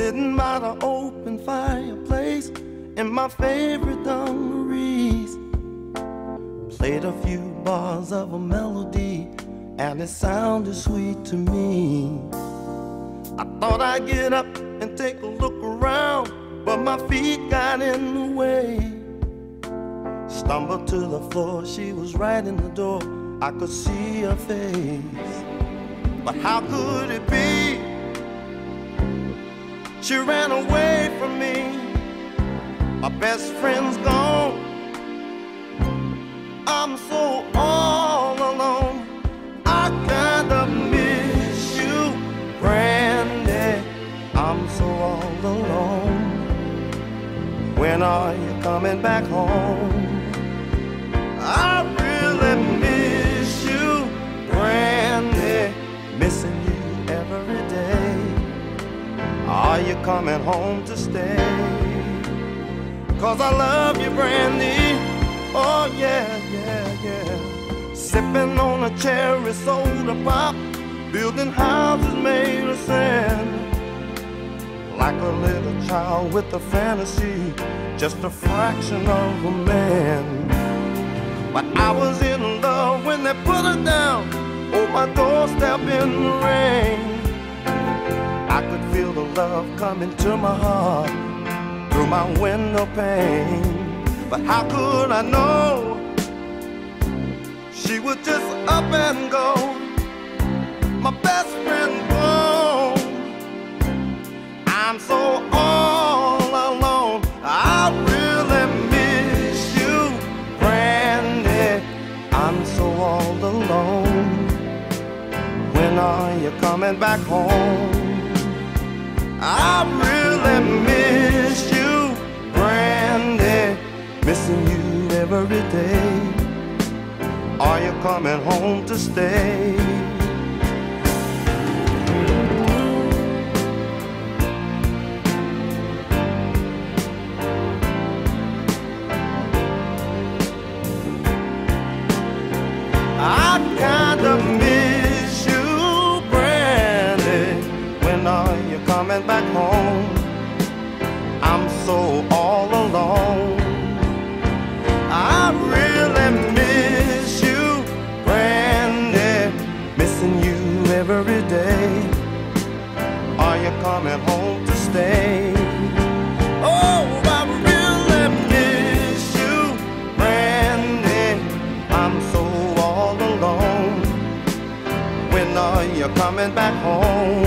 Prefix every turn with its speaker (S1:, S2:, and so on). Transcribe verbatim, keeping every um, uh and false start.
S1: sitting by the open fireplace in my favorite dungarees. Played a few bars of a melody and it sounded sweet to me. I thought I'd get up and take a look around, but my feet got in the way. Stumbled to the floor, she was right in the door. I could see her face, but how could it be? She ran away from me. My best friend's gone. I'm so all alone. I kinda miss you, Brandy. I'm so all alone. When are you coming back home? I really miss you, Brandy. Missing you every day. Are you coming home to stay? 'Cause I love you, Brandy. Oh yeah, yeah, yeah. Sipping on a cherry soda pop, building houses made of sand. Like a little child with a fantasy, just a fraction of a man. But I was in love when they put her down on my doorstep in the rain. I could feel the love coming to my heart through my window pane. But how could I know she would just up and go? My best friend gone. I'm so all alone. I really miss you, Brandy. I'm so all alone. When are you coming back home? I really miss you, Brandy. Missing you every day. Are you coming home to stay? I kinda miss you, Brandy. When are you coming back home? I'm so all alone. I really miss you, Brandy. Missing you every day. Are you coming home to stay? Oh, I really miss you, Brandy. I'm so all alone. When are you coming back home?